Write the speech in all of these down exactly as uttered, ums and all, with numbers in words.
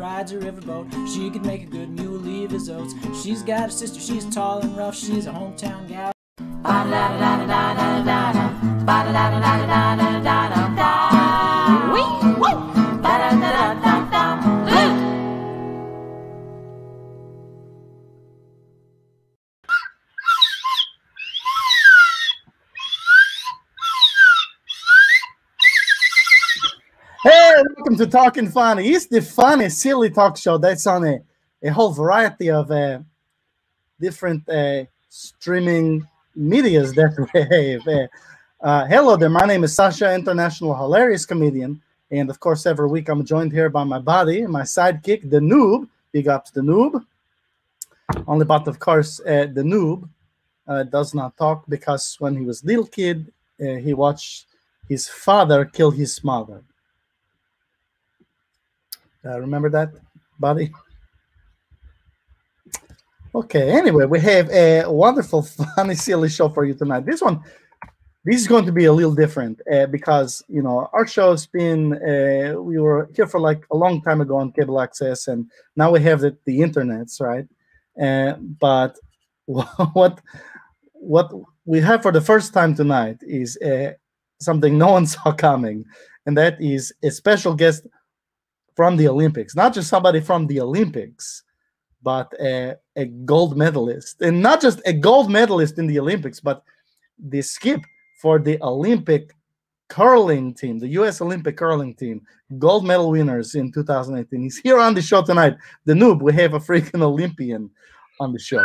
rides a riverboat. She could make a good mule leave his oats. She's got a sister, she's tall and rough. She's a hometown gal. Hey, welcome to Talkin' Funny. It's the funny, silly talk show that's on a, a whole variety of uh, different uh, streaming medias that we have. Uh, uh, hello there, my name is Sasha, international hilarious comedian. And of course, every week I'm joined here by my buddy, my sidekick, The Noob. Big ups, The Noob. Only but of course, uh, The Noob uh, does not talk because when he was a little kid, uh, he watched his father kill his mother. Uh, remember that, buddy? Okay, anyway, we have a wonderful, funny, silly show for you tonight. This one, this is going to be a little different uh, because, you know, our show's been, uh, we were here for like a long time ago on cable access, and now we have the, the internets, right? Uh, but what, what we have for the first time tonight is uh, something no one saw coming, and that is a special guest from the Olympics. Not just somebody from the Olympics, but a, a gold medalist. And not just a gold medalist in the Olympics, but the skip for the Olympic curling team, the U S Olympic curling team, gold medal winners in two thousand eighteen. He's here on the show tonight. The Noob, we have a freaking Olympian on the show.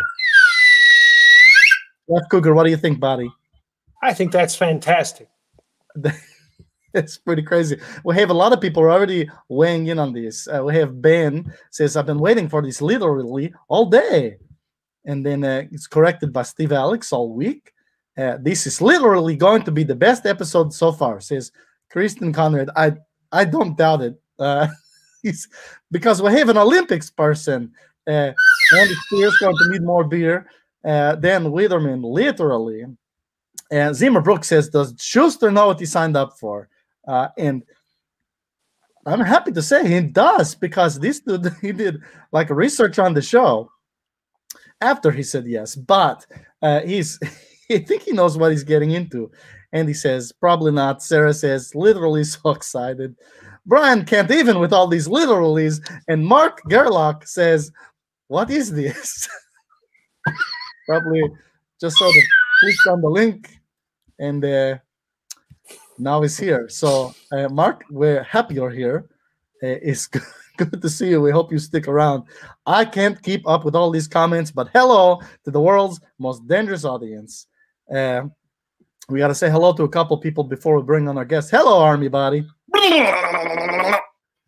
Left Cougar, what do you think, buddy? I think that's fantastic. It's pretty crazy. We have a lot of people already weighing in on this. Uh, we have Ben says, I've been waiting for this literally all day. And then uh, it's corrected by Steve Alex all week. Uh, this is literally going to be the best episode so far, says Kristen Conrad. I, I don't doubt it. Uh, he's, because we have an Olympics person. Uh, Andy Spears going to need more beer. Uh, Dan Widerman, literally. Uh, Zimmer Brooks says, does Shuster know what he signed up for? Uh, and I'm happy to say he does, because this dude, he did like research on the show after he said yes, but uh, he's I think he knows what he's getting into. And he says, probably not. Sarah says, literally so excited. Brian can't even with all these literallys. And Mark Gerlach says, what is this? Probably just sort of clicked on the link and uh, now he's here. So, uh, Mark, we're happy you're here. Uh, it's good, good to see you. We hope you stick around. I can't keep up with all these comments, but hello to the world's most dangerous audience. Uh, we got to say hello to a couple people before we bring on our guest. Hello, Army Body. Yep.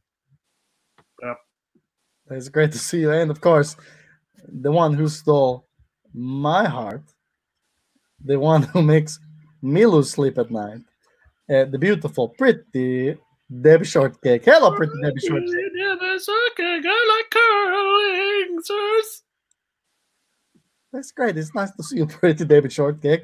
It's great to see you. And, of course, the one who stole my heart, the one who makes me lose sleep at night. Uh, the beautiful, pretty Debbie Shortcake. Hello, pretty Debbie Shortcake. I like curling, sirs. That's great. It's nice to see you, pretty Debbie Shortcake.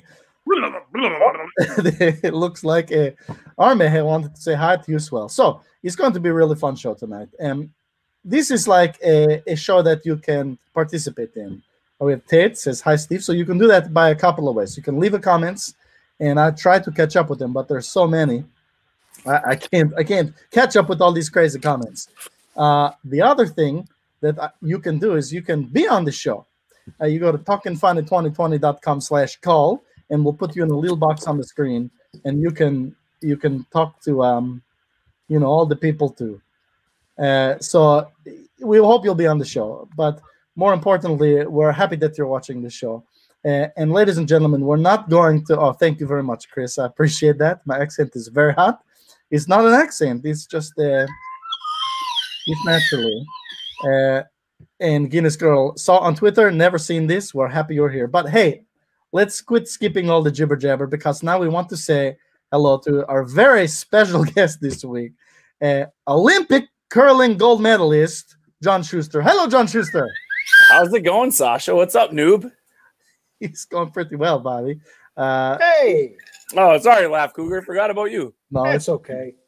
It looks like a Army had wanted to say hi to you as well. So it's going to be a really fun show tonight. And um, this is like a, a show that you can participate in. We have Tate says hi, Steve. So you can do that by a couple of ways. You can leave a comments. And I try to catch up with them, but there's so many. I, I can't I can't catch up with all these crazy comments. Uh, the other thing that you can do is you can be on the show. Uh, you go to talkin funny twenty twenty dot com slash call, and we'll put you in a little box on the screen, and you can you can talk to um, you know, all the people too. Uh, so we hope you'll be on the show. But more importantly, we're happy that you're watching the show. Uh, and ladies and gentlemen, we're not going to. Oh, thank you very much, Chris. I appreciate that. My accent is very hot. It's not an accent. It's just uh, it's naturally. Uh, and Guinness Girl saw on Twitter. Never seen this. We're happy you're here. But hey, let's quit skipping all the jibber jabber, because now we want to say hello to our very special guest this week, uh, Olympic curling gold medalist John Shuster. Hello, John Shuster. How's it going, Sasha? What's up, noob? He's going pretty well, buddy. Uh, Hey. Oh, sorry, Laugh Cougar. Forgot about you. No, That's okay.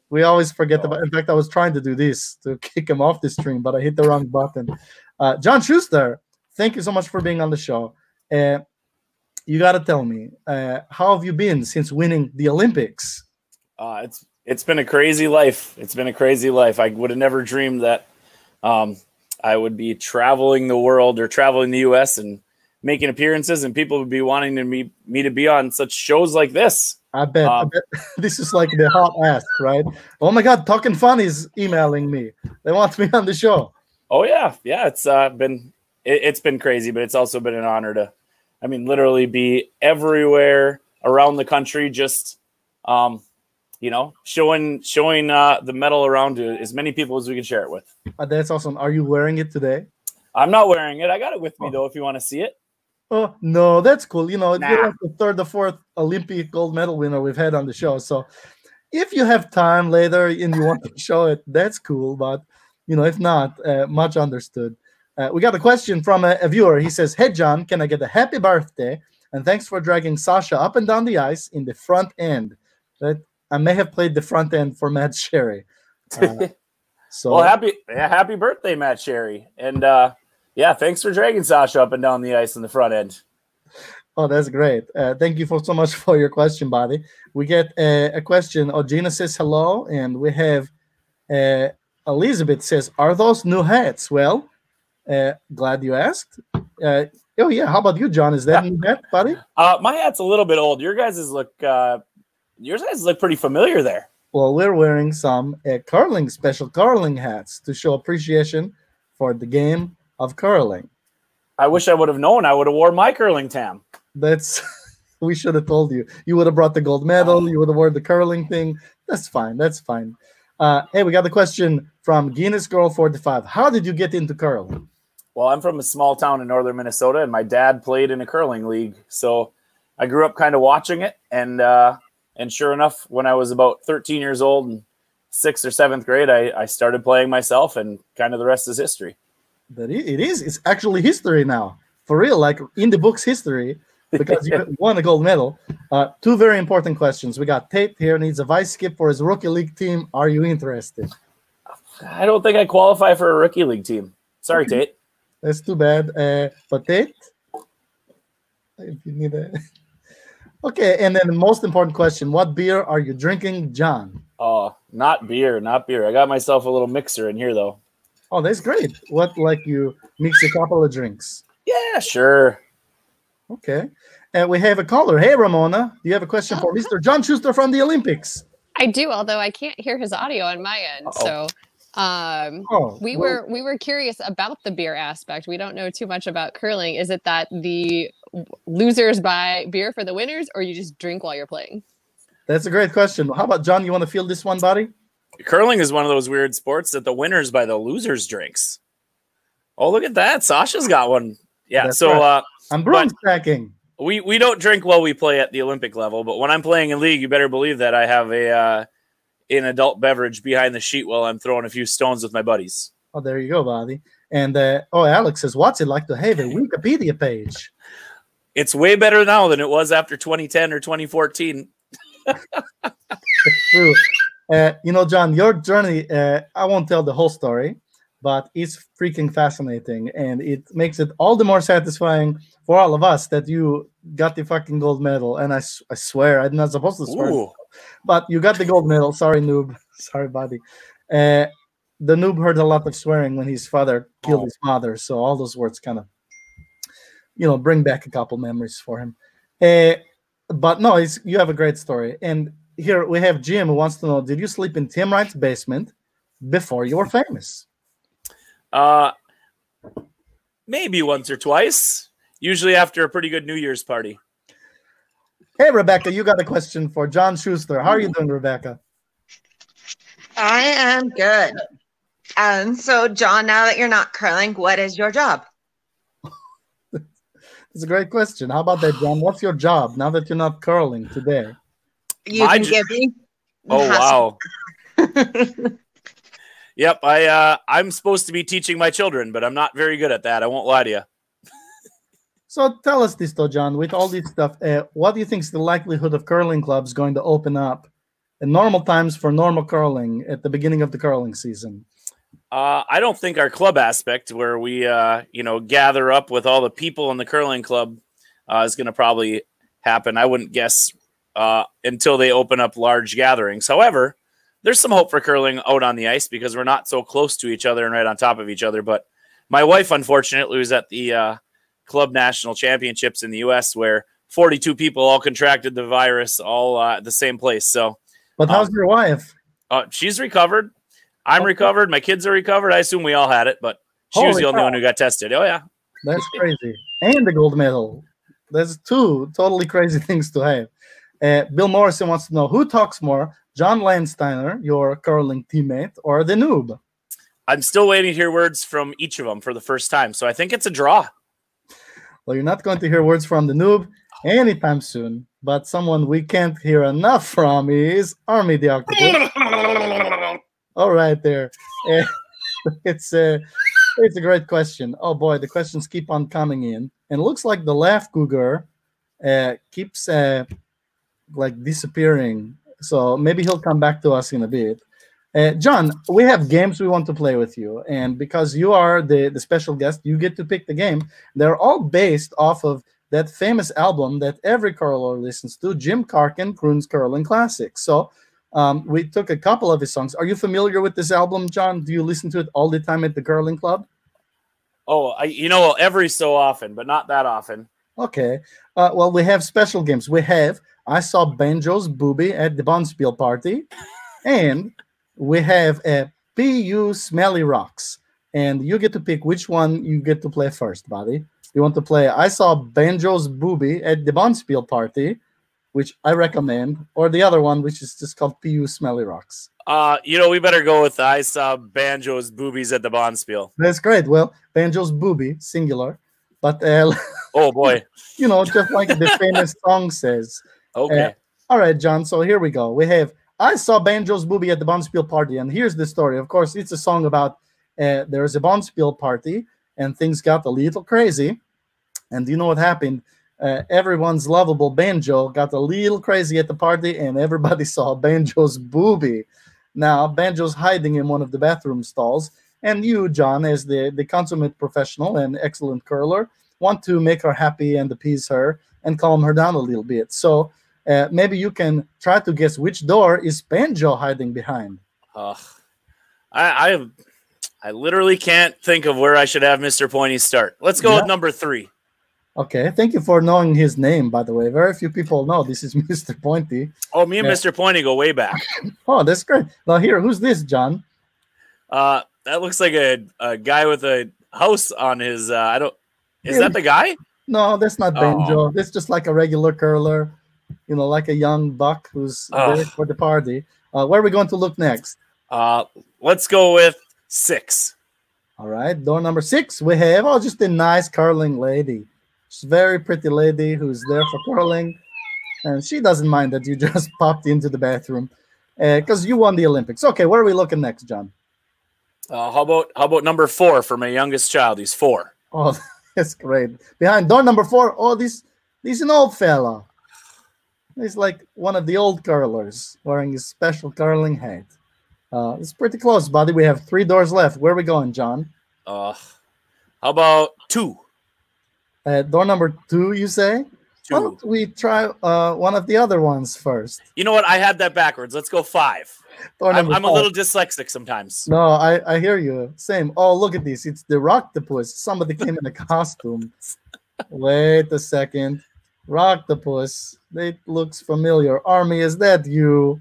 We always forget about. In fact, I was trying to do this to kick him off the stream, but I hit the wrong button. Uh, John Shuster, thank you so much for being on the show. Uh, you got to tell me, uh, how have you been since winning the Olympics? Uh, it's it's been a crazy life. It's been a crazy life. I would have never dreamed that um, I would be traveling the world or traveling the U S and making appearances, and people would be wanting to me me to be on such shows like this. I bet, um, I bet this is like the hot ask, right? Oh my God, Talkin Fun is emailing me. They want me on the show. Oh yeah, yeah. It's uh, been it, it's been crazy, but it's also been an honor to, I mean, literally be everywhere around the country, just um, you know, showing showing uh, the medal around to as many people as we can share it with. Uh, that's awesome. Are you wearing it today? I'm not wearing it. I got it with me oh. though, if you want to see it. Oh no, that's cool. You know, nah. you're like the third or fourth Olympic gold medal winner we've had on the show. So if you have time later and you want to show it, that's cool. But you know, if not, uh, much understood. Uh, we got a question from a, a viewer. He says, "Hey John, can I get a happy birthday? And thanks for dragging Sasha up and down the ice in the front end." That I may have played the front end for Matt Sherry. Uh, so well, happy yeah, happy birthday, Matt Sherry, and. uh Yeah, thanks for dragging Sasha up and down the ice in the front end. Oh, that's great. Uh, thank you for so much for your question, buddy. We get uh, a question. Oh, Gina says hello, and we have uh, Elizabeth says, "Are those new hats?" Well, uh, glad you asked. Uh, oh yeah, how about you, John? Is that a new hat, buddy? Uh, my hat's a little bit old. Your guys' look, uh, yours guys look pretty familiar there. Well, we're wearing some uh, curling special curling hats to show appreciation for the game of curling. I wish I would have known. I would have wore my curling tam. That's we should have told you. You would have brought the gold medal. Oh. You would have worn the curling thing. That's fine. That's fine. Uh, hey, we got a question from Guinness Girl forty-five. How did you get into curling? Well, I'm from a small town in northern Minnesota, and my dad played in a curling league. So I grew up kind of watching it, and uh, and sure enough, when I was about thirteen years old and sixth or seventh grade, I, I started playing myself, and kind of the rest is history. That it is. It's actually history now, for real. Like in the books, history, because you won a gold medal. Uh, two very important questions. We got Tate here needs a vice skip for his rookie league team. Are you interested? I don't think I qualify for a rookie league team. Sorry, okay. Tate. That's too bad. Uh, but Tate, if you need a okay. And then the most important question: what beer are you drinking, John? Oh, not beer, not beer. I got myself a little mixer in here though. Oh, that's great. What, like you mix a couple of drinks? Yeah, sure. Okay. And we have a caller. Hey, Ramona, do you have a question for Mister John Shuster from the Olympics? I do, although I can't hear his audio on my end. Uh-oh. So um, oh, we well, were we were curious about the beer aspect. We don't know too much about curling. Is it that the losers buy beer for the winners, or you just drink while you're playing? That's a great question. How about, John, you want to field this one, buddy? Curling is one of those weird sports that the winners buy the losers' drinks. Oh, look at that. Sasha's got one. Yeah, That's so right. uh, I'm broom stacking. We, we don't drink while we play at the Olympic level, but when I'm playing in league, you better believe that I have a uh, an adult beverage behind the sheet while I'm throwing a few stones with my buddies. Oh, there you go, buddy. And, uh, oh, Alex says, what's it like to have a Wikipedia page? It's way better now than it was after twenty ten or twenty fourteen. It's true. Uh, you know, John, your journey, uh, I won't tell the whole story, but it's freaking fascinating. And it makes it all the more satisfying for all of us that you got the fucking gold medal. And I, I swear, I'm not supposed to swear. Ooh. But you got the gold medal. Sorry, noob. Sorry, buddy. Uh, the noob heard a lot of swearing when his father killed oh. his mother. So all those words kind of, you know, bring back a couple memories for him. Uh, but no, it's, you have a great story. And here we have Jim who wants to know, did you sleep in Tim Wright's basement before you were famous? Uh, maybe once or twice. Usually after a pretty good New Year's party. Hey, Rebecca, you got a question for John Shuster. How are you doing, Rebecca? I am good. Um, so, John, now that you're not curling, what is your job? That's a great question. How about that, John? What's your job now that you're not curling today? You My can j- give me. Oh, wow. Yep, I, uh, I'm supposed to be teaching my children, but I'm not very good at that. I won't lie to you. So tell us this, though, John, with all this stuff, uh, what do you think is the likelihood of curling clubs going to open up and normal times for normal curling at the beginning of the curling season? Uh, I don't think our club aspect, where we, uh, you know, gather up with all the people in the curling club, uh, is going to probably happen. I wouldn't guess uh, until they open up large gatherings. However, there's some hope for curling out on the ice because we're not so close to each other and right on top of each other. But my wife, unfortunately, was at the uh, club national championships in the U S where forty-two people all contracted the virus all uh, at the same place. So, but how's um, your wife? Uh, she's recovered. I'm Okay. recovered. My kids are recovered. I assume we all had it, but she was Holy the only cow. one who got tested. Oh, yeah. That's crazy. And the gold medal. There's two totally crazy things to have. Uh, Bill Morrison wants to know, who talks more, John Landsteiner, your curling teammate, or the noob? I'm still waiting to hear words from each of them for the first time, so I think it's a draw. Well, you're not going to hear words from the noob anytime soon, but someone we can't hear enough from is Army the Octopus. All right, there. Uh, it's a it's a great question. Oh boy, the questions keep on coming in, and it looks like the laugh cougar uh, keeps uh, like disappearing. So maybe he'll come back to us in a bit. Uh, John, we have games we want to play with you, and because you are the the special guest, you get to pick the game. They're all based off of that famous album that every curler listens to, Jim Karkin, Croon's Curling Classics. So. Um, we took a couple of his songs. Are you familiar with this album, John? Do you listen to it all the time at the curling club? Oh, I, you know, every so often, but not that often. Okay. Uh, well, we have special games. We have I Saw Banjo's Booby at the Bonspiel Party, and we have a P U Smelly Rocks. And you get to pick which one you get to play first, buddy. You want to play I Saw Banjo's Booby at the Bonspiel Party, which I recommend, or the other one, which is just called P U Smelly Rocks. Uh, you know, we better go with I Saw Banjo's Boobies at the Bonspiel. That's great. Well, Banjo's Booby, singular. But, uh, oh, boy. you know, just like the famous song says. Okay. Uh, all right, John, so here we go. We have I Saw Banjo's Booby at the Bonspiel Party, and here's the story. Of course, it's a song about uh, there's a Bonspiel party, and things got a little crazy. And do you know what happened? Uh, everyone's lovable Banjo got a little crazy at the party, and everybody saw Banjo's booby. Now, Banjo's hiding in one of the bathroom stalls, and you, John, as the, the consummate professional and excellent curler, want to make her happy and appease her and calm her down a little bit. So uh, maybe you can try to guess which door is Banjo hiding behind. Uh, I, I I literally can't think of where I should have Mister Pointy start. Let's go Yeah. with number three. Okay, thank you for knowing his name, by the way. Very few people know this is Mister Pointy. Oh, me and Yeah. Mister Pointy go way back. Oh, that's great. Now here, who's this, John? Uh, that looks like a, a guy with a house on his. Uh, I don't. Is Yeah. that the guy? No, that's not Oh. Banjo. That's just like a regular curler, you know, like a young buck who's Oh. there for the party. Uh, where are we going to look next? Uh, let's go with six. All right, door number six. We have oh, just a nice curling lady. She's a very pretty lady who's there for curling, and she doesn't mind that you just popped into the bathroom because uh, you won the Olympics. Okay, where are we looking next, John? Uh, how about how about number four for my youngest child? He's four. Oh, that's great. Behind door number four, oh, this this is an old fella. He's like one of the old curlers wearing his special curling hat. Uh, it's pretty close, buddy. We have three doors left. Where are we going, John? Uh, how about two? Uh, door number two, you say? Two. Why don't we try uh, one of the other ones first? You know what? I had that backwards. Let's go five. Door I'm, number I'm a five. little dyslexic sometimes. No, I, I hear you. Same. Oh, look at this. It's the Rocktopus. Somebody came in a costume. Wait a second. Rocktopus. It looks familiar. Army, is that you?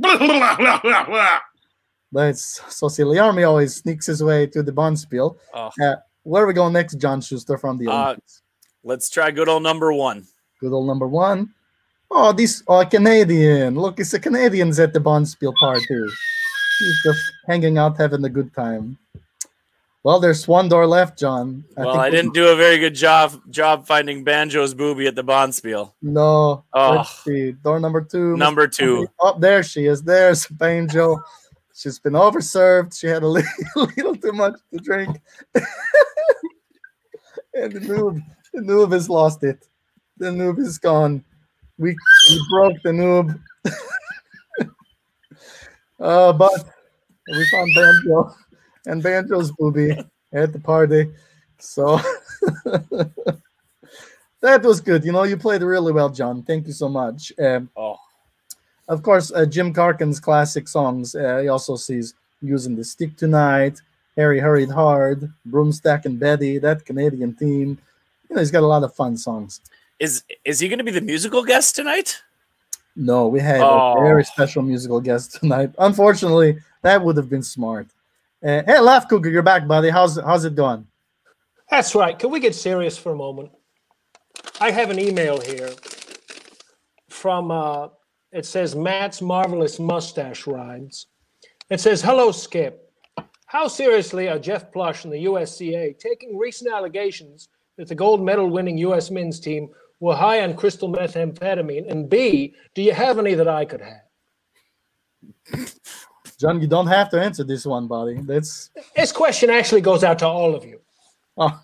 That's so silly. Army always sneaks his way to the Bonspiel. Oh. Uh, where are we going next, John Schuster, from the Uh, Olympics? Let's try good old number one. Good old number one. Oh, this oh, a Canadian. Look, it's a Canadians at the Bonspiel party. He's just hanging out, having a good time. Well, there's one door left, John. Well, think I we- didn't do a very good job job finding Banjo's booby at the Bonspiel. No. Oh. Let's see. Door number two. Number two. Oh, there she is. There's Banjo. She's been overserved. She had a little, little too much to drink. And the noob, the noob has lost it. The noob is gone. We, we broke the noob. Uh, but we found Banjo and Banjo's booby at the party. So that was good. You know, you played really well, John. Thank you so much. Um, Oh, of course, uh, Jim Carkin's classic songs. Uh, he also sees Using the Stick Tonight, Harry Hurried Hard, Broomstack and Betty, that Canadian theme. You know, he's got a lot of fun songs. is is he going to be the musical guest tonight? No, we had Oh. a very special musical guest tonight. Unfortunately, that would have been smart. Uh, hey, Laugh Cougar, you're back, buddy. How's how's it going? That's right. Can we get serious for a moment? I have an email here from, uh, it says Matt's Marvelous Mustache Rides. It says, hello, Skip. How seriously are Jeff Plush and the U S C A taking recent allegations that the gold medal winning U S men's team were high on crystal methamphetamine? And B, do you have any that I could have? John, you don't have to answer this one, buddy. That's This question actually goes out to all of you. oh,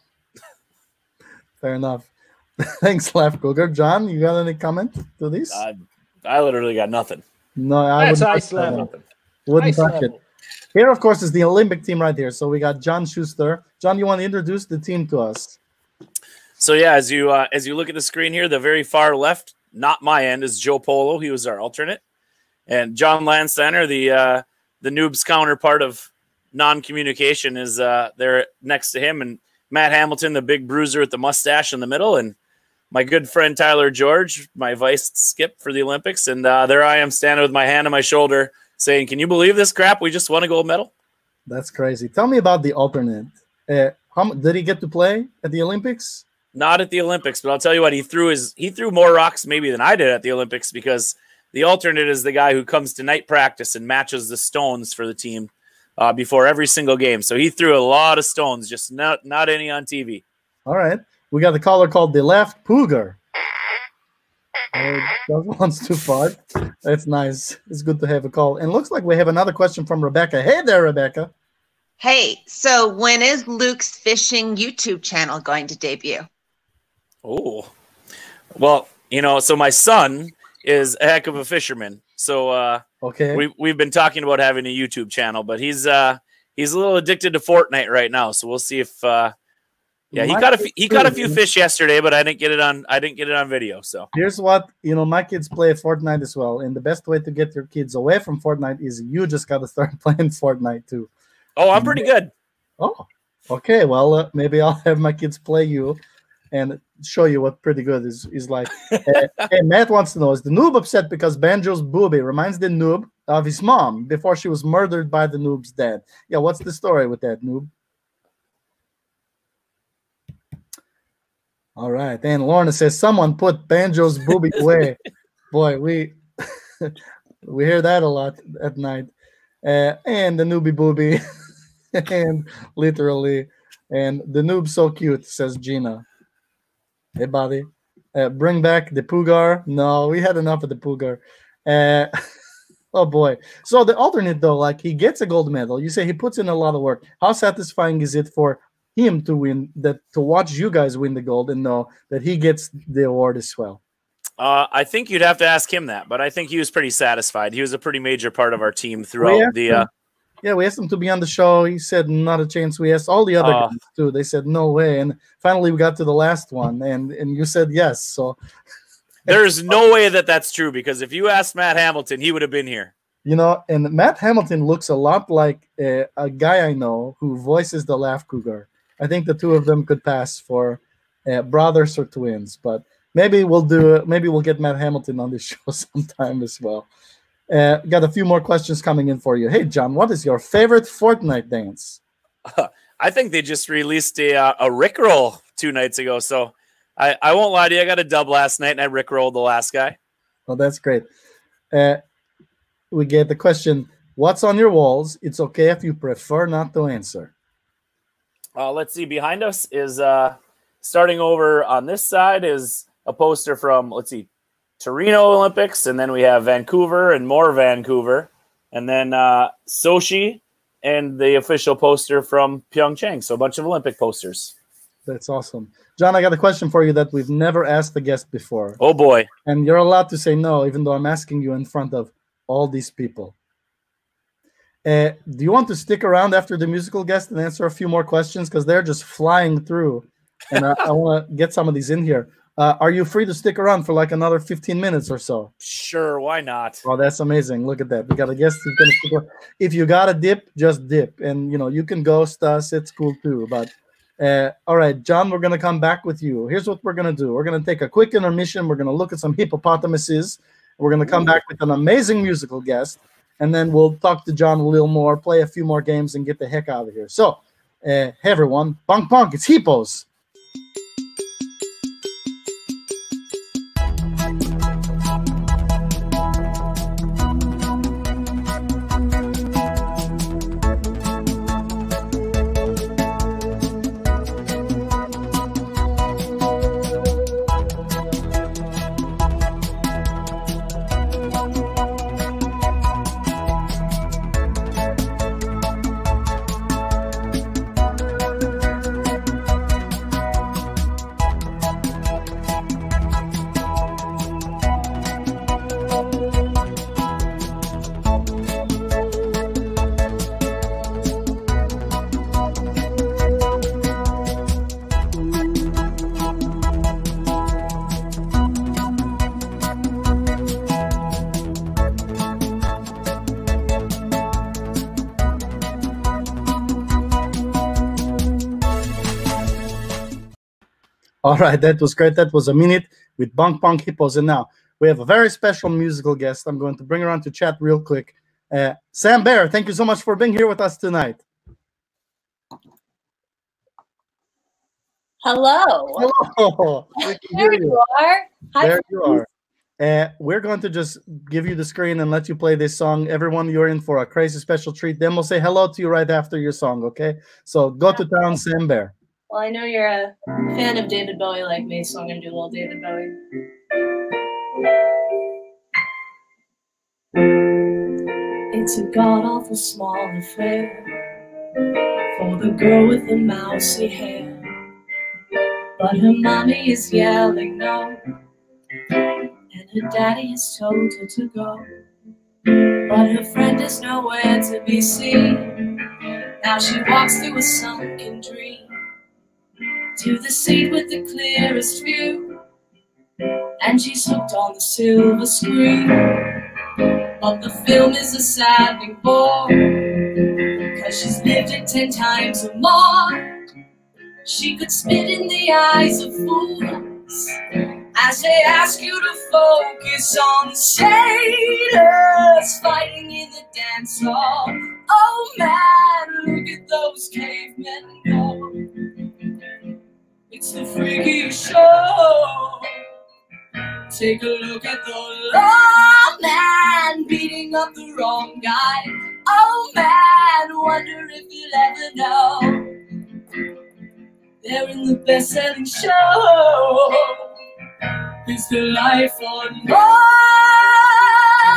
fair enough. Thanks, Laugh Cougar. John, you got any comment to this? Uh, I literally got nothing. no, I That's wouldn't ice touch that one. level. Wouldn't Ice touch it. level. Here, of course, is the Olympic team right here. So we got John Shuster. John, you want to introduce the team to us? So yeah, as you uh, as you look at the screen here, the very far left, not my end, is Joe Polo. He was our alternate, and John Landsteiner, the uh, the noob's counterpart of non-communication, is uh, there next to him, and Matt Hamilton, the big bruiser with the mustache in the middle, and my good friend Tyler George, my vice skip for the Olympics, and uh, there I am standing with my hand on my shoulder, saying, "Can you believe this crap? We just won a gold medal." That's crazy. Tell me about the alternate. Uh, how m- did he get to play at the Olympics? Not at the Olympics, but I'll tell you what, he threw his he threw more rocks maybe than I did at the Olympics, because the alternate is the guy who comes to night practice and matches the stones for the team uh, before every single game. So he threw a lot of stones, just not not any on T V. All right. We got the caller called the Left Cougar. Uh, that one's too far. That's nice. It's good to have a call. And looks like we have another question from Rebecca. Hey there, Rebecca. Hey, so when is Luke's fishing YouTube channel going to debut? Oh, well, you know, so my son is a heck of a fisherman. So uh, Okay. we we've been talking about having a YouTube channel, but he's uh, he's a little addicted to Fortnite right now. So we'll see if uh, yeah, he My caught a f- kids he caught a too. few fish yesterday, but I didn't get it on I didn't get it on video. So Here's what, you know, my kids play Fortnite as well. And the best way to get your kids away from Fortnite is you just got to start playing Fortnite too. oh, I'm pretty good. Oh, okay. Well, uh, maybe I'll have my kids play you and show you what pretty good is, is like. uh, hey, Matt wants to know, is the noob upset because Banjo's booby reminds the noob of his mom before she was murdered by the noob's dad? Yeah, what's the story with that, noob? All right. And Lorna says, someone put Banjo's booby away. Boy, we we hear that a lot at night. Uh, and the noobie booby. And literally, and the noob's so cute, says Gina. Hey, buddy. Uh, bring back the Pugar. No, we had enough of the Pugar. Uh, oh, boy. So the alternate, though, like he gets a gold medal. You say he puts in a lot of work. How satisfying is it for him to win, that to watch you guys win the gold and know that he gets the award as well? Uh, I think you'd have to ask him that, but I think he was pretty satisfied. He was a pretty major part of our team throughout We asked the. him- Uh, Yeah, we asked him to be on the show. He said not a chance. We asked all the other Uh, guys too. They said no way. And finally, we got to the last one, and and you said yes. So there's no way that that's true, because if you asked Matt Hamilton, he would have been here. you know, and Matt Hamilton looks a lot like a, a guy I know who voices the Laugh Cougar. I think the two of them could pass for uh, brothers or twins. But maybe we'll do. Maybe we'll get Matt Hamilton on this show sometime as well. Uh, got a few more questions coming in for you. Hey, John, what is your favorite Fortnite dance? I think they just released a uh, a Rickroll two nights ago, so I, I won't lie to you. I got a dub last night, and I Rickrolled the last guy. Oh, that's great. Uh, we get the question, what's on your walls? It's okay if you prefer not to answer. Uh, let's see. Behind us is uh, starting over on this side is a poster from, let's see, Torino Olympics, and then we have Vancouver and more Vancouver, and then uh, Sochi and the official poster from Pyeongchang. So a bunch of Olympic posters. That's awesome. John, I got a question for you that we've never asked the guest before. Oh, boy. And you're allowed to say no, even though I'm asking you in front of all these people. Uh, do you want to stick around after the musical guest and answer a few more questions? Because they're just flying through, and I, I want to get some of these in here. Uh, are you free to stick around for like another fifteen minutes or so? Sure, why not? Oh, that's amazing. Look at that. We got a guest who's gonna stick around. If you got a dip, just dip. And, you know, you can ghost us. It's cool too. But, uh, all right, John, we're going to come back with you. Here's what we're going to do. We're going to take a quick intermission. We're going to look at some hippopotamuses. We're going to come back with an amazing musical guest. And then we'll talk to John a little more, play a few more games, and get the heck out of here. So, uh, hey, everyone. Bonk, bonk. It's hippos. All right, that was great. That was a minute with Bonk Bonk Hippos. And now we have a very special musical guest. I'm going to bring her on to chat real quick. Uh, Sam Behr, thank you so much for being here with us tonight. Hello. Hello. There you. you are. Hi. There you are. Uh, we're going to just give you the screen and let you play this song. Everyone, you're in for a crazy special treat. Then we'll say hello to you right after your song, okay? So go to town, Sam Behr. Well, I know you're a fan of David Bowie like me, so I'm going to do a little David Bowie. It's a god-awful small affair for the girl with the mousy hair, but her mommy is yelling no, and her daddy has told her to go, but her friend is nowhere to be seen. Now she walks through a sunken dream to the seat with the clearest view, and she's hooked on the silver screen. But the film is a saddening bore, cause she's lived it ten times or more. She could spit in the eyes of fools as they ask you to focus on the sailors fighting in the dance hall. Oh man, look at those cavemen go. It's the freakiest show. Take a look at the law man beating up the wrong guy. Oh man, wonder if you'll ever know. They're in the best-selling show. It's the life on Mars.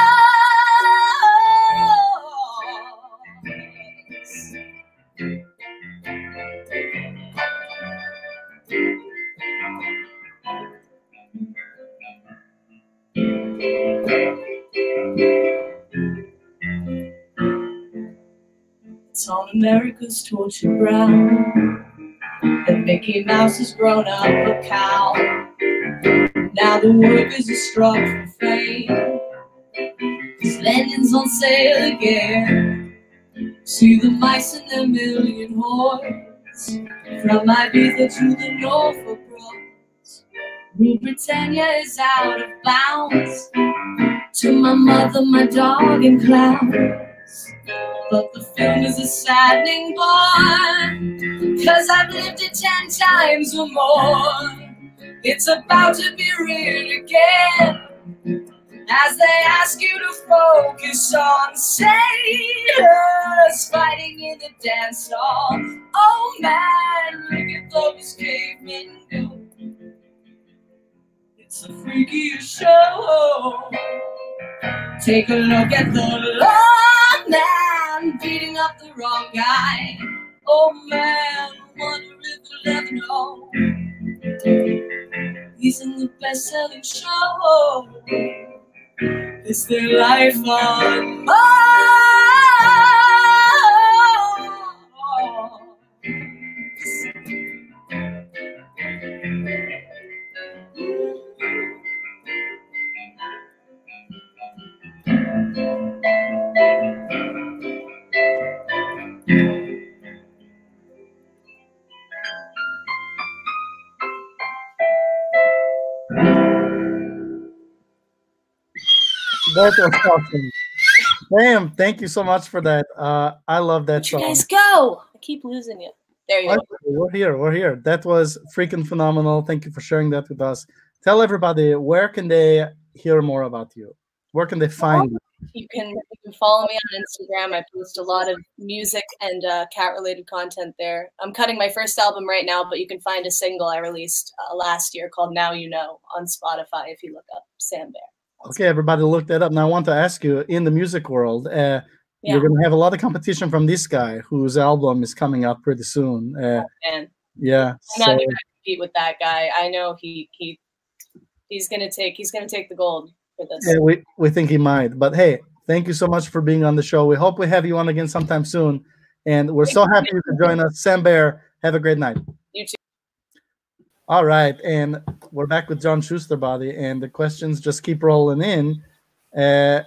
It's on America's tortured brow that Mickey Mouse has grown up a cow. Now the workers are struck for fame, 'cause Lennon's on sale again. See the mice in their million hordes, from Ibiza to the Norfolk Broads. Rule Britannia is out of bounds to my mother, my dog, and clowns. But the film is a saddening bore, 'cause I've lived it ten times or more. It's about to be real again, as they ask you to focus on sailors fighting in the dance hall. Oh man, look at those cavemen go. It's a freakiest show. Take a look at the long man beating up the wrong guy. Oh man, wonder if you'll ever know. He's in the best-selling show. It's their life on Mars. That was awesome. Sam, thank you so much for that. Uh, I love that Where'd you song. guys go? I keep losing you. There you Oh, go. We're here. We're here. That was freaking phenomenal. Thank you for sharing that with us. Tell everybody, where can they hear more about you? Where can they find you? You can, you can follow me on Instagram. I post a lot of music and uh, cat-related content there. I'm cutting my first album right now, but you can find a single I released uh, last year called Now You Know on Spotify if you look up Sam Behr. Okay, everybody look that up. Now I want to ask you, in the music world, uh, Yeah. you're going to have a lot of competition from this guy whose album is coming out pretty soon. Uh, And yeah. I'm So, not going to compete with that guy. I know he he he's going to take he's going to take the gold for this. yeah, we, we think he might. But hey, thank you so much for being on the show. We hope we have you on again sometime soon. And we're so happy you could join us. Sam Behr, have a great night. You too. All right, and we're back with John Shuster, buddy, and the questions just keep rolling in. Uh,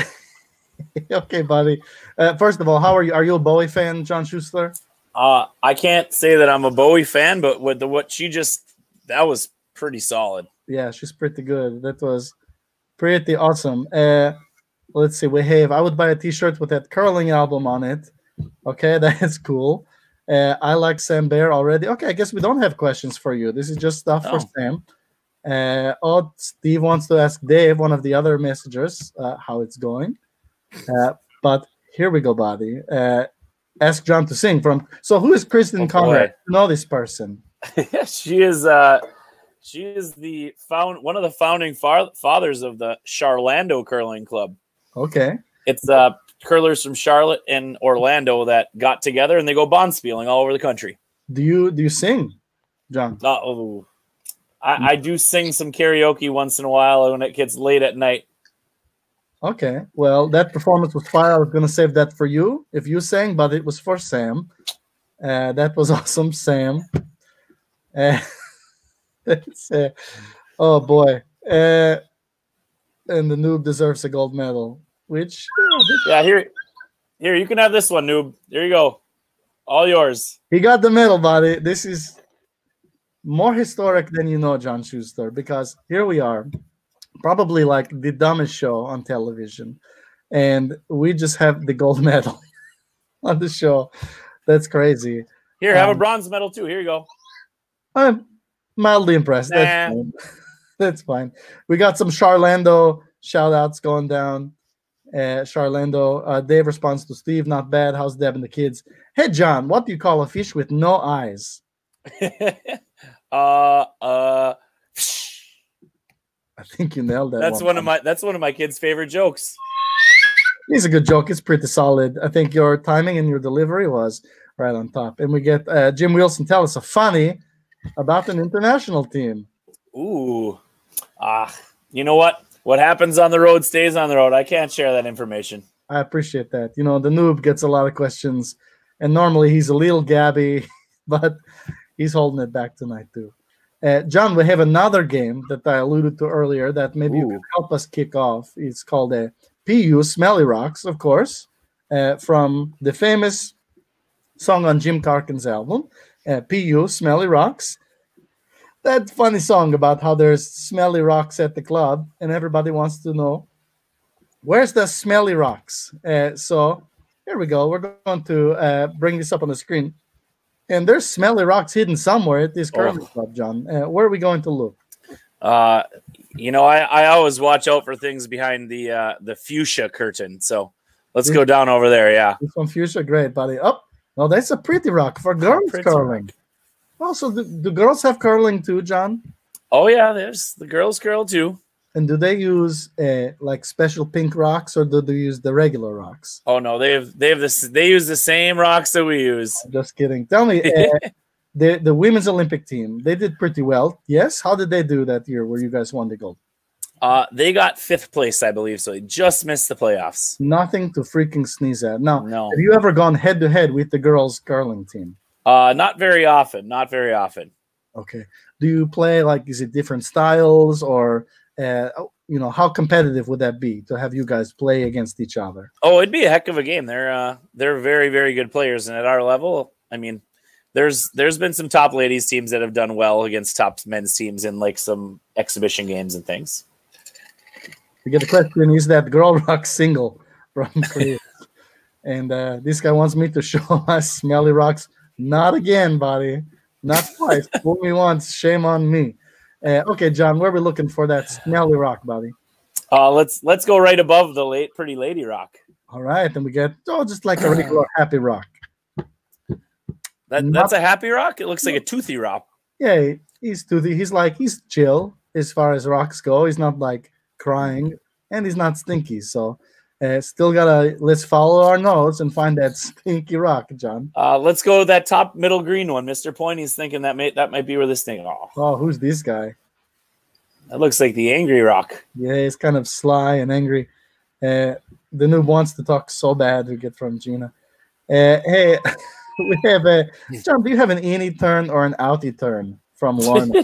okay, buddy. Uh, first of all, how are you? Are you a Bowie fan, John Schuster? Uh, I can't say that I'm a Bowie fan, but with the what she just that was pretty solid. Yeah, she's pretty good. That was pretty awesome. Uh, let's see. We have. I would buy a T-shirt with that curling album on it. Okay, that's cool. Uh, I like Sam Behr already. Okay, I guess we don't have questions for you. This is just stuff Oh. for Sam. Uh, oh, Steve wants to ask Dave, one of the other messengers, uh, how it's going. Uh, but here we go, buddy. Uh, ask John to sing from. So, who is Kristen Oh, Conrad? boy. You know this person? she is uh, she is the found one of the founding fa- fathers of the Charlando Curling Club. Okay. It's uh, curlers from Charlotte and Orlando that got together and they go bondspieling all over the country. Do you do you sing, John? Uh, oh, I, I do sing some karaoke once in a while when it gets late at night. Okay. Well, that performance was fire. I was gonna save that for you if you sang, but it was for Sam. Uh, that was awesome, Sam. Uh, it's, uh, oh boy. Uh, and the noob deserves a gold medal. Which Yeah, here, here you can have this one, noob. There you go, all yours. he got the medal, buddy. This is more historic than you know, John Schuster, because here we are, probably like the dumbest show on television, and we just have the gold medal on the show. That's crazy. Here, have a Um, bronze medal too. Here you go. I'm mildly impressed. That's Nah. fine. That's fine. We got some Charlando shout outs going down. Uh, Charlando, uh, Dave responds to Steve, not bad. How's Deb and the kids? Hey, John, what do you call a fish with no eyes? uh, uh, I think you nailed that. that's one of my that's one of my kids' favorite jokes. It's a good joke. It's pretty solid. I think your timing and your delivery was right on top. And we get uh, Jim Wilson tell us a funny about an international team. Ooh, ah, you know what? What happens on the road stays on the road. I can't share that information. I appreciate that. You know, the noob gets a lot of questions, and normally he's a little gabby, but he's holding it back tonight too. Uh, John, we have another game that I alluded to earlier that maybe you Ooh. can help us kick off. It's called a P U Smelly Rocks, of course, uh, from the famous song on Jim Carkin's album, uh, P U Smelly Rocks. That funny song about how there's smelly rocks at the club, and everybody wants to know where's the smelly rocks. Uh, so here we go. We're going to uh, bring this up on the screen, and there's smelly rocks hidden somewhere at this curling Oh. club, John. Uh, where are we going to look? Uh, you know, I, I always watch out for things behind the uh, the fuchsia curtain. So let's go down over there. Yeah. This one, fuchsia, great, buddy. Oh, no, that's a pretty rock for girls pretty curling. Also, do, do girls have curling too, John? Oh yeah, there's the girls' curl too. And do they use uh, like special pink rocks, or do they use the regular rocks? Oh no, they have they have this. They use the same rocks that we use. Just kidding. Tell me, uh, the the women's Olympic team, they did pretty well. Yes, how did they do that year where you guys won the gold? Uh, they got fifth place, I believe. So they just missed the playoffs. Nothing to freaking sneeze at. Now, No. have you ever gone head to head with the girls curling team? Uh, not very often. Not very often. Okay. Do you play like, is it different styles, or uh, you know, how competitive would that be to have you guys play against each other? Oh, it'd be a heck of a game. They're uh, they're very very good players, and at our level, I mean, there's there's been some top ladies teams that have done well against top men's teams in like some exhibition games and things. We get the question: is that girl rock single from Korea? And uh, this guy wants me to show us smelly rocks. Not again, buddy. Not twice. Fool me once, shame on me. Uh, okay, John, where are we looking for that smelly rock, buddy? Uh, let's let's go right above the late pretty lady rock. All right, and we get oh, just like a regular happy rock. That Not, that's a happy rock. It looks like a toothy rock. Yeah, he's toothy. He's like he's chill as far as rocks go. He's not like crying, and he's not stinky. So, uh, still gotta let's follow our nose and find that stinky rock, John. Uh, let's go with that top middle green one. Mister Pointy's thinking that may that might be where this thing. Oh, Oh, who's this guy? that looks like the angry rock. Yeah, he's kind of sly and angry. Uh, the noob wants to talk so bad. We get from Gina. Uh, hey, we have a John. Do you have an innie turn or an outie turn from Lorna?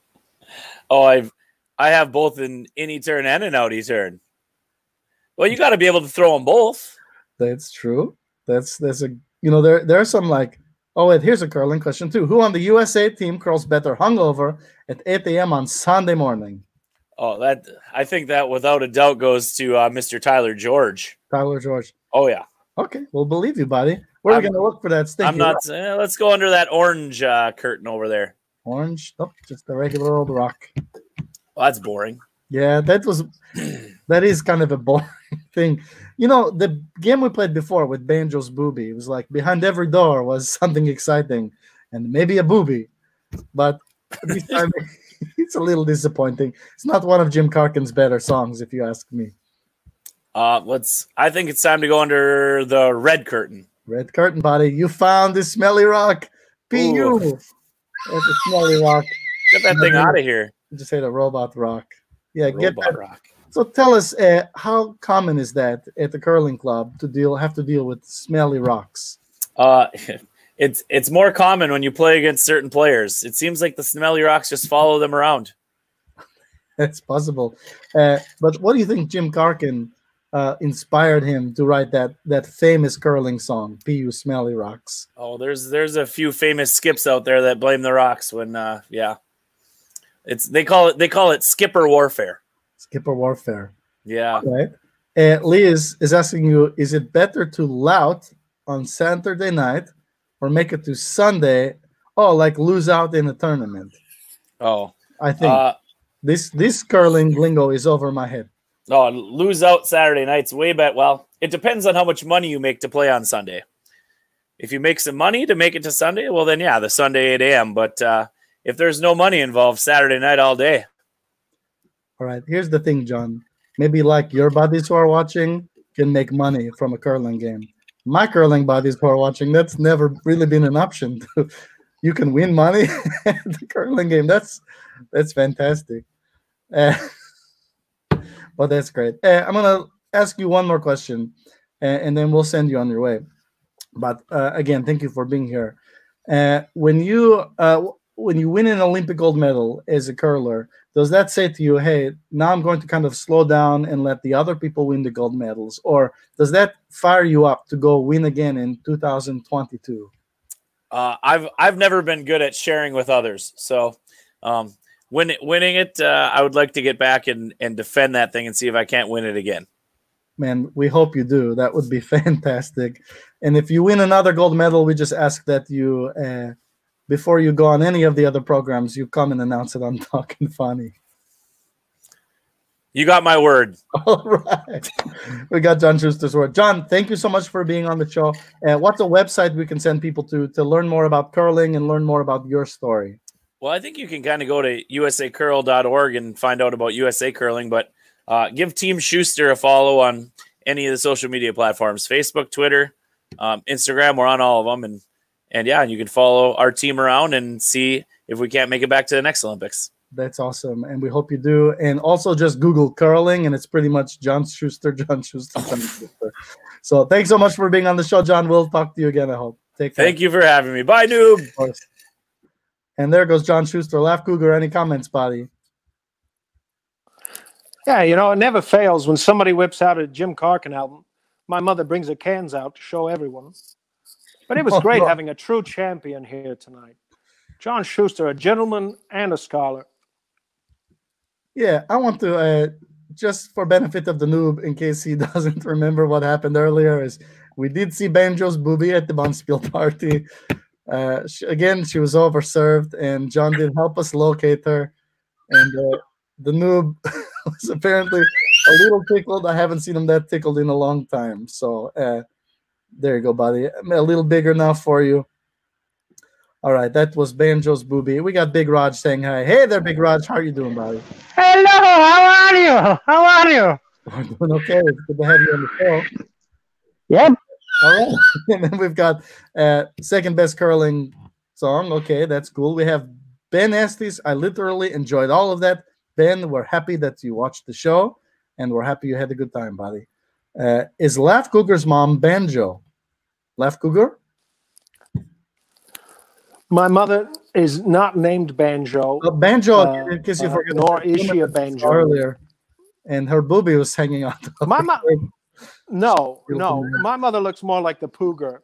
Oh, I've I have both an innie turn and an outie turn. Well, you got to be able to throw them both. That's true. That's that's a you know there there are some like oh wait, here's a curling question too. Who on the U S A team curls better hungover at eight a m on Sunday morning? Oh, that I think that without a doubt goes to uh, Mister Tyler George. Tyler George. Oh yeah. Okay, we'll believe you, buddy. Where are we I'm- gonna look for that stinky I'm not. rock? Uh, let's go under that orange uh, curtain over there. Orange? Oh, just a regular old rock. Well, that's boring. Yeah, that was that is kind of a boring thing. You know, the game we played before with Banjo's Booby, it was like behind every door was something exciting and maybe a booby. But this time it's a little disappointing. It's not one of Jim Carkin's better songs, if you ask me. Uh, let's. I think it's time to go under the red curtain. Red curtain, buddy. You found this smelly rock. P U. Ooh. That's a smelly rock. Get that thing out of here. Just say the robot rock. Yeah, get Robot that. rock. So tell us, uh, how common is that at the curling club to deal have to deal with smelly rocks? Uh, it's it's more common when you play against certain players. It seems like the smelly rocks just follow them around. That's possible. Uh, but what do you think Jim Carkin uh, inspired him to write that that famous curling song, P U Smelly Rocks? Oh, there's there's a few famous skips out there that blame the rocks when uh yeah. It's they call it they call it skipper warfare. Skipper warfare. Yeah. Right. Uh, Liz is asking you, is it better to lout on Saturday night or make it to Sunday? Oh, like lose out in a tournament. Oh. I think Uh this this curling lingo is over my head. no, lose out Saturday nights way bet well. It depends on how much money you make to play on Sunday. If you make some money to make it to Sunday, well then yeah, the Sunday eight a m But uh if there's no money involved, Saturday night all day. All right. Here's the thing, John. Maybe like your buddies who are watching can make money from a curling game. My curling buddies who are watching, that's never really been an option. You can win money at the curling game. That's that's fantastic. Uh, but that's great. Uh, I'm gonna ask you one more question, uh, and then we'll send you on your way. But uh, again, thank you for being here. Uh, when you uh, when you win an Olympic gold medal as a curler, does that say to you, hey, now I'm going to kind of slow down and let the other people win the gold medals? Or does that fire you up to go win again in two thousand twenty-two? Uh, I've I've never been good at sharing with others. So um, win, winning it, uh, I would like to get back and, and defend that thing and see if I can't win it again. Man, we hope you do. That would be fantastic. And if you win another gold medal, we just ask that you, uh, before you go on any of the other programs, you come and announce it on Talkin' Funny. You got my word. All right. We got John Shuster's word. John, thank you so much for being on the show. Uh, what's a website we can send people to to learn more about curling and learn more about your story? Well, I think you can kind of go to u s a curl dot org and find out about U S A Curling, but uh, give Team Shuster a follow on any of the social media platforms, Facebook, Twitter, um, Instagram. We're on all of them. And, and yeah, you can follow our team around and see if we can't make it back to the next Olympics. That's awesome, and we hope you do. And also just Google curling, and it's pretty much John Shuster, John Shuster, John Shuster. So thanks so much for being on the show, John. We'll talk to you again, I hope. Take care. Thank you for having me. Bye, noob. Of course. And there goes John Shuster. Laugh Cougar. Any comments, buddy? Yeah, you know, it never fails when somebody whips out a Jim Carkin album. My mother brings her cans out to show everyone. But it was Oh, great no. having a true champion here tonight. John Shuster, a gentleman and a scholar. Yeah, I want to uh, just for benefit of the noob, in case he doesn't remember what happened earlier, is we did see Banjo's boobie at the Bonspiel party. Uh, she, again, she was overserved, and John did help us locate her. And uh, the noob was apparently a little tickled. I haven't seen him that tickled in a long time. So uh, there you go, buddy. A little bigger now for you. All right, that was Banjo's boobie. We got Big Raj saying hi. Hey there, Big Raj. How are you doing, buddy? Hello, how are you? How are you? We're doing okay. It's good to have you on the show. Yep. All right. And then we've got uh, second best curling song. Okay, that's cool. We have Ben Estes. I literally enjoyed all of that. Ben, we're happy that you watched the show, and we're happy you had a good time, buddy. Uh, is Laugh Cougar's mom Banjo? Laugh Cougar? My mother is not named Banjo. Uh, Banjo, Uh, in case you uh, forgot. nor is she a banjo. Earlier, and her boobie was hanging out. My mo- no, no. My mother looks more like the Pooger.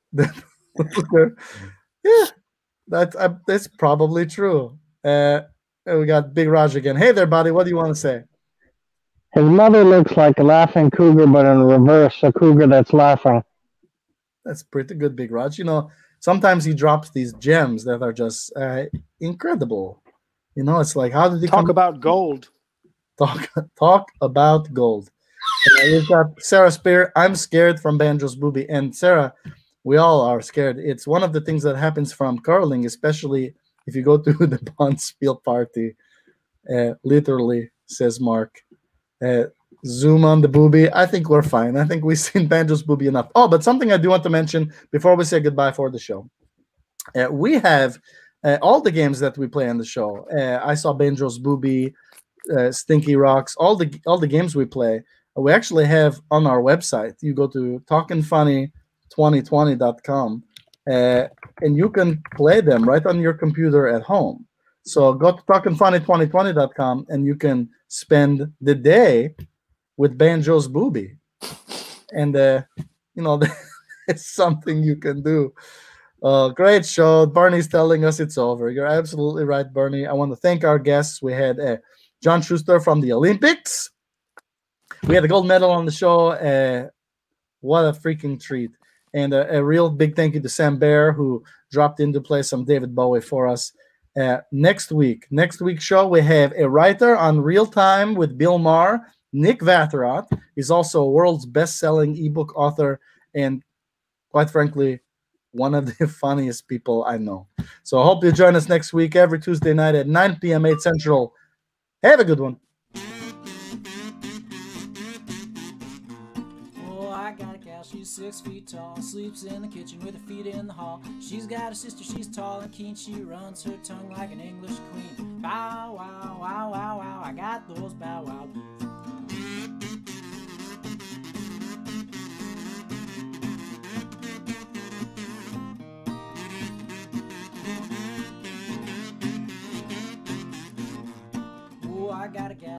Yeah, that, uh, that's probably true. Uh, we got Big Raj again. Hey there, buddy. What do you want to say? His mother looks like a laughing cougar, but in reverse, a cougar that's laughing. That's pretty good, Big Raj. You know, sometimes he drops these gems that are just uh, incredible. You know, it's like, how did he Talk come- about gold. Talk, talk about gold. Uh, we've got Sarah Spear. I'm scared from Banjo's boobie. And Sarah, we all are scared. It's one of the things that happens from curling, especially if you go to the Bonspiel party. Uh, literally, says Mark. Uh, zoom on the boobie. I think we're fine. I think we've seen Banjo's boobie enough. Oh, but something I do want to mention before we say goodbye for the show. Uh, we have uh, all the games that we play on the show. Uh, I saw Banjo's boobie, uh, Stinky Rocks, all the all the games we play. We actually have on our website. You go to talkin funny twenty twenty dot com, uh, and you can play them right on your computer at home. So go to talkin funny twenty twenty dot com, and you can spend the day with Banjo's boobie. And, uh, you know, it's something you can do. Uh, great show. Bernie's telling us it's over. You're absolutely right, Bernie. I want to thank our guests. We had uh, John Shuster from the Olympics. We had a gold medal on the show. Uh, what a freaking treat. And a, a real big thank you to Sam Behr, who dropped in to play some David Bowie for us. Uh, next week, next week's show, we have a writer on Real Time with Bill Maher, Nick Vatterott. He's also a world's best-selling ebook author and, quite frankly, one of the funniest people I know. So I hope you join us next week, every Tuesday night at nine p m eight Central. Have a good one. She's six feet tall, sleeps in the kitchen with her feet in the hall. She's got a sister, she's tall and keen. She runs her tongue like an English queen. Bow wow, wow, wow, wow, I got those bow wow.